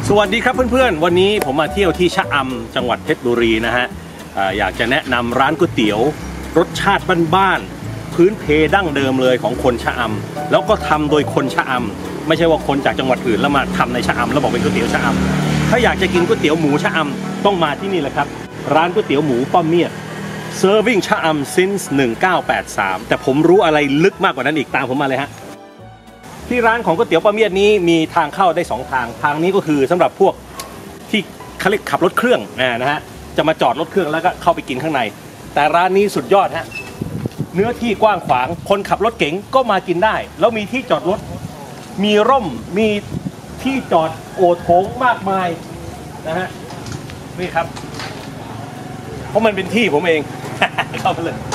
สวัสดีครับเพื่อนๆวันนี้ผมมาเที่ยวที่ชะอำจังหวัดเพชรบุรีนะฮะอยากจะแนะนำร้านก๋วยเตี๋ยวรสชาติบ้านๆพื้นเพดั้งเดิมเลยของคนชะอำแล้วก็ทำโดยคนชะอำไม่ใช่ว่าคนจากจังหวัดอื่นแล้วมาทำในชะอำแล้วบอกเป็นก๋วยเตี๋ยวชะอำถ้าอยากจะกินก๋วยเตี๋ยวหมูชะอำต้องมาที่นี่แหละครับร้านก๋วยเตี๋ยวหมูป้าเมียด Serving ชะอำ since 1983แต่ผมรู้อะไรลึกมากกว่านั้นอีกตามผมมาเลยฮะที่ร้านของก๋วยเตี๋ยวป้าเมียดนี้มีทางเข้าได้2ทางนี้ก็คือสำหรับพวกที่เขาเรียกขับรถเครื่องนะฮะจะมาจอดรถเครื่องแล้วก็เข้าไปกินข้างในแต่ร้านนี้สุดยอดฮะเนื้อที่กว้างขวางคนขับรถเก๋งก็มากินได้แล้วมีที่จอดรถมีร่มมีที่จอดโอโถงมากมายนะฮะนี่ครับเพราะมันเป็นที่ผมเอง เข้าไปเลย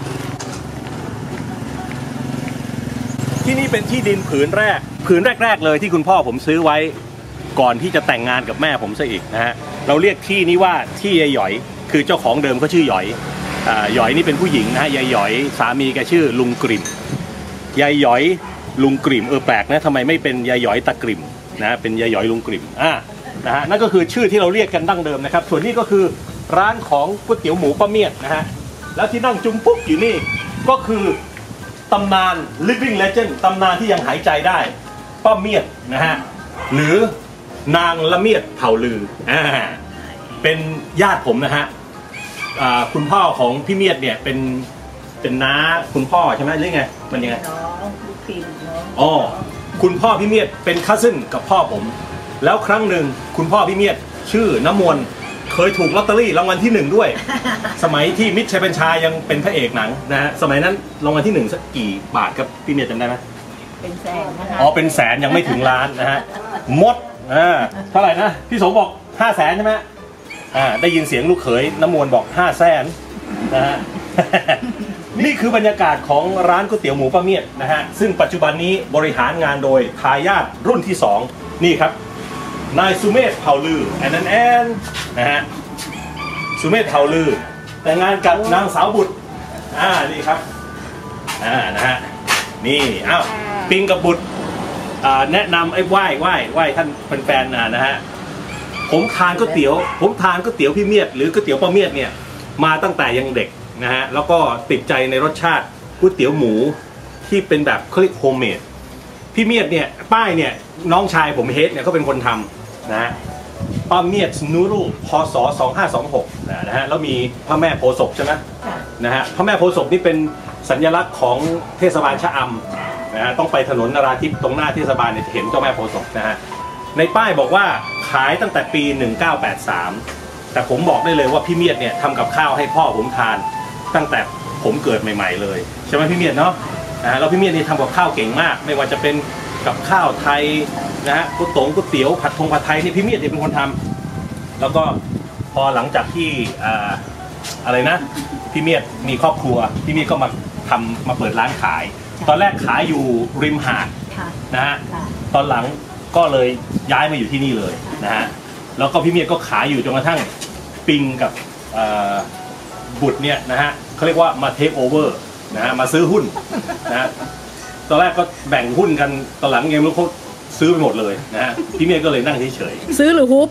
ที่นี่เป็นที่ดินผืนแรกเลยที่คุณพ่อผมซื้อไว้ก่อนที่จะแต่งงานกับแม่ผมซะอีกนะฮะเราเรียกที่นี้ว่าที่ยายหยอยคือเจ้าของเดิมเขาชื่อหยอยหยอยนี่เป็นผู้หญิงนะฮะยายหยอยสามีแกชื่อลุงกริ่มยายหยอยลุงกริ่มแปลกนะทำไมไม่เป็นยายหยอยตะกริ่มนะเป็นยายหยอยลุงกริ่มนะฮะนั่นก็คือชื่อที่เราเรียกกันดั้งเดิมนะครับส่วนนี้ก็คือร้านของก๋วยเตี๋ยวหมูป้าเมียดนะฮะแล้วที่นั่งจุ่มปุ๊บอยู่นี่ก็คือตำนาน living legend ตำนานที่ยังหายใจได้ป้าเมียดนะฮะหรือนางละเมียดเผ่าลือเป็นญาติผมนะฮะคุณพ่อของพี่เมียดเนี่ยเป็นน้าคุณพ่อใช่ไหมหรือไงมันยังไงน้องลูกพี่น้องอ๋อคุณพ่อพี่เมียดเป็นคัสซินกับพ่อผมแล้วครั้งหนึ่งคุณพ่อพี่เมียดชื่อน้ำมนต์เคยถูกลอตเตอรี่รางวัลที่1ด้วย สมัยที่มิตรชัยบัญชายังเป็นพระเอกหนังนะฮะสมัยนั้นรางวัลที่1สักกี่บาทครับพี่เมียดจำได้ไหมเป็นแสนนะคะอ๋อเป็นแสนยังไม่ถึงล้านนะฮะมดเท่าไหร่นะพี่สมบอก500,000ใช่ไหมได้ยินเสียงลูกเขยน้ำมวลบอก500,000นะฮะ นี่คือบรรยากาศของร้านก๋วยเตี๋ยวหมูป้าเมียดนะฮะซึ่งปัจจุบันนี้บริหารงานโดยทายาทรุ่นที่2นี่ครับนายสุเมธเผ่าลือแอนนะฮะสุเมธเผ่าลือแต่งงานกับนางสาวบุตรนี่ครับนะฮะนี่อ้าวปิงกับบุตรแนะนำไอ้ไหว้ท่านแฟนๆนะฮะผมทานก๋วยเตี๋ยวพี่เมียดหรือก๋วยเตี๋ยวป้าเมียดเนี่ยมาตั้งแต่ยังเด็กนะฮะแล้วก็ติดใจในรสชาติก๋วยเตี๋ยวหมูที่เป็นแบบเขาเรียกโฮมเมดพี่เมียดเนี่ยป้ายเนี่ยน้องชายผมเฮดเนี่ยเขาเป็นคนทำนะฮะป้าเมียดนูรุพศ2526นะฮะแล้วมีพระแม่โพธิ์ศพใช่ไหมนะฮะพระแม่โพธิ์ศพนี่เป็นสัญลักษณ์ของเทศบาลชะอำนะฮะต้องไปถนนนราธิปตรงหน้าเทศบาลเนี่ยเห็นเจ้าแม่โพธิ์ศพนะฮะในป้ายบอกว่าขายตั้งแต่ปี1983แต่ผมบอกได้เลยว่าพี่เมียดเนี่ยทำกับข้าวให้พ่อผมทานตั้งแต่ผมเกิดใหม่ๆเลยใช่ไหมพี่เมียดเนาะแล้วพี่เมียดนี่ทำกับข้าวเก่งมากไม่ว่าจะเป็นกับข้าวไทยนะฮะก๋วยเตี๋ยวผัดไทยนี่พี่เมียดเนี่ยเป็นคนทำแล้วก็พอหลังจากที่อะไรนะพี่เมียดมีครอบครัวพี่เมียดก็มาเปิดร้านขายตอนแรกขายอยู่ริมหาดนะฮะตอนหลังก็เลยย้ายมาอยู่ที่นี่เลยนะฮะแล้วก็พี่เมียดก็ขายอยู่จนกระทั่งปิงกับบุตรเนี่ยนะฮะเขาเรียกว่ามาเทคโอเวอร์นะฮะมาซื้อหุ้นนะฮะตอนแรกก็แบ่งหุ้นกันตอนหลังไงไม่รู้เขาซื้อไปหมดเลยนะฮะพี่เมียดก็เลยนั่งเฉยซื้อหรือฮุบ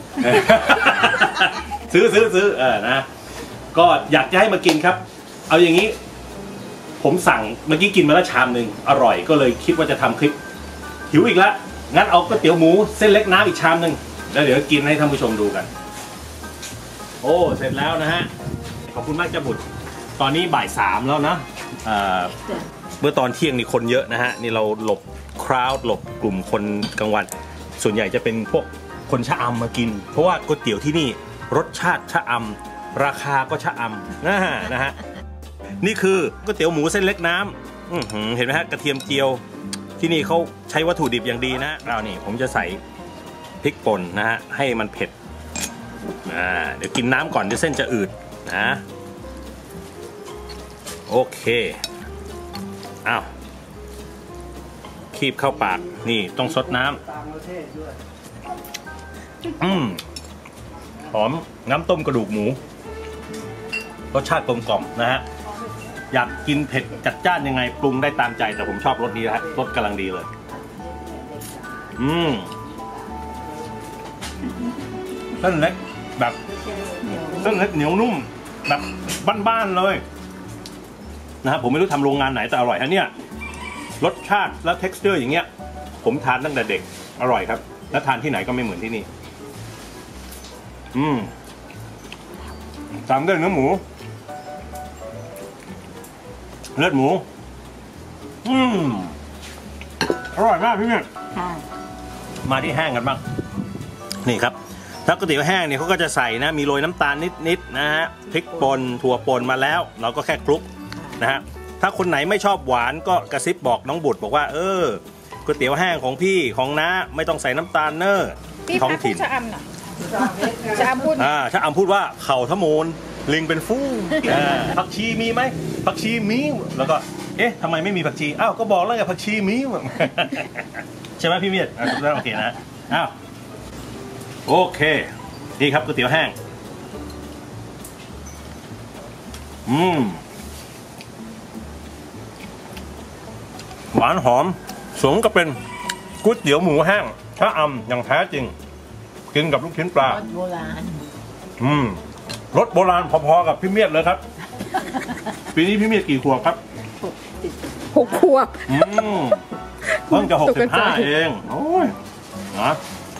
ซื้อนะก็อยากจะให้มากินครับเอาอย่างนี้ผมสั่งเมื่อกี้กินมาแล้วชามหนึ่งอร่อยก็เลยคิดว่าจะทำคลิปหิวอีกแล้วงั้นเอาก๋วยเตี๋ยวหมูเส้นเล็กน้ำอีกชามหนึ่งแล้วเดี๋ยวกินให้ท่านผู้ชมดูกันโอ้เสร็จแล้วนะฮะขอบคุณมากจ้าบุตรตอนนี้บ่าย3แล้วนะเมื่อตอนเที่ยงนี่คนเยอะนะฮะนี่เราหลบคราวด์หลบกลุ่มคนกลางวันส่วนใหญ่จะเป็นพวกคนชะอำมากินเพราะว่าก๋วยเตี๋ยวที่นี่รสชาติชะอำราคาก็ชะอำนะฮะนี่คือก๋วยเตี๋ยวหมูเส้นเล็กน้ำเห็นไหมฮะกระเทียมเจียวที่นี่เขาใช้วัตถุดิบอย่างดีนะนี่ผมจะใส่พริกป่นนะฮะให้มันเผ็ดเดี๋ยวกินน้ำก่อนเดี๋ยวเส้นจะอืดนะโอเคอ้าวคีบเข้าปากนี่ต้องซดน้ำหอมน้ำต้มกระดูกหมูรสชาติกลมกล่อมนะฮะอยากกินเผ็ดจัดจ้านยังไงปรุงได้ตามใจแต่ผมชอบรสนี้นะฮะรสกำลังดีเลยเส้นเล็กแบบเส้นเล็กเหนียวนุ่มแบบบ้านๆเลยนะครับผมไม่รู้ทำโรงงานไหนแต่อร่อยฮะเนี่ยรสชาติและ texture อย่างเงี้ยผมทานตั้งแต่เด็กอร่อยครับและทานที่ไหนก็ไม่เหมือนที่นี่ตามด้วยเนื้อหมูเลือดหมูอร่อยมากพี่เมียมาที่แห้งกันบ้างนี่ครับถ้าก๋วยเตี๋ยวแห้งเนี่ยเขาก็จะใส่นะมีโรยน้ำตาลนิดนะฮะพริกป่นถั่วป่นมาแล้วเราก็แค่คลุกนะฮะถ้าคนไหนไม่ชอบหวานก็กระซิบบอกน้องบุตรบอกว่าก๋วยเตี๋ยวแห้งของพี่ของน้าไม่ต้องใส่น้ำตาลเนอร์ท้องถิ่นชะอำน่ะชะอำพูดชะอำพูดว่าเข่าทะโมนลิงเป็นฟู่ผักชีมีไหมผักชีมีแล้วก็เอ๊ะทำไมไม่มีผักชีอ้าวก็บอกแล้วไงผักชีมีใช่ไหมพี่เมียดโอเคนะอ้าวโอเคนี่ครับก๋วยเตี๋ยวแห้งหวานหอมสมกับเป็นก๋วยเตี๋ยวหมูแห้งชะอำอย่างแท้จริงกินกับลูกชิ้นปลารสโบราณรสโบราณพอๆกับพี่เมียดเลยครับปีนี้พี่เมียดกี่ขวบครับ 6 ขวบเพิ่งจะ65เองโอ้ยนะ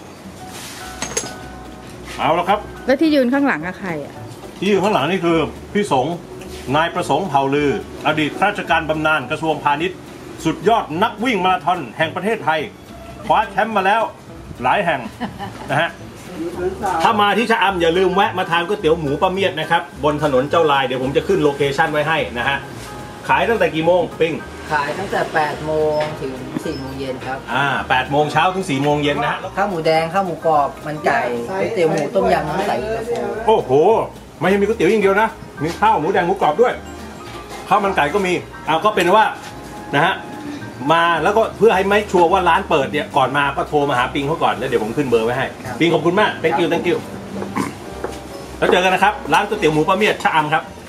เอาแล้วครับแล้วที่ยืนข้างหลังอะใครอะที่ยืนข้างหลังนี่คือพี่สงฆ์นายประสงค์เผ่าลืออดีตข้าราชการบำนาญกระทรวงพาณิชย์สุดยอดนักวิ่งมาราธอนแห่งประเทศไทยคว้าแชมป์มาแล้วหลายแห่งนะฮะถ้ามาที่ชะอำอย่าลืมแวะมาทานก๋วยเตี๋ยวหมูป้าเมียดนะครับบนถนนเจ้าลายเดี๋ยวผมจะขึ้นโลเคชั่นไว้ให้นะฮะขายตั้งแต่กี่โมงปิ้งขายตั้งแต่8 โมงถึง 4 โมงเย็นครับ 8 โมงเช้าถึง 4 โมงเย็นนะฮะข้าวหมูแดงข้าวหมูกรอบมันไก่ก๋วยเตี๋ยวหมูต้มยำน้ำใสโอ้โหไม่ใช่มีก๋วยเตี๋ยวอย่างเดียวนะมีข้าวหมูแดงหมูกรอบด้วยข้าวมันไก่ก็มีก็เป็นว่านะฮะมาแล้วก็เพื่อให้ไม่ชัวร์ว่าร้านเปิดเนี่ยก่อนมาก็โทรมาหาปิงเขาก่อนแล้วเดี๋ยวผมขึ้นเบอร์ไว้ให้ปิงขอบคุณมาก thank you แล้วเจอกันนะครับร้านก๋วยเตี๋ยวหมูป้าเมียดชะอำครับ